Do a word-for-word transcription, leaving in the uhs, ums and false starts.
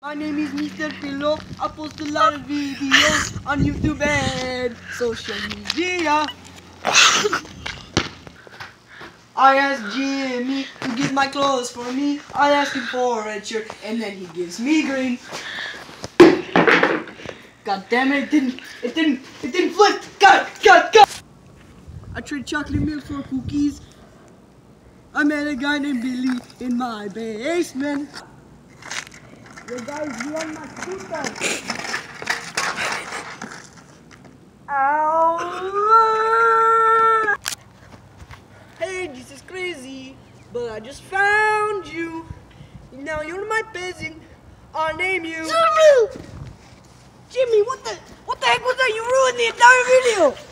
My name is Mister Pillow. I post a lot of videos on YouTube and social media. I asked Jimmy to get my clothes for me. I asked him for a shirt and then he gives me green. God damn it, it didn't, it didn't, it didn't flip. God, God, God. I traded chocolate milk for cookies. I met a guy named Billy in my basement. Yo guys, we on my scooter. Ow! Hey, this is crazy, but I just found you. Now you're my peasant. I'll name you. Jimmy, what the, what the heck was that? You ruined the entire video.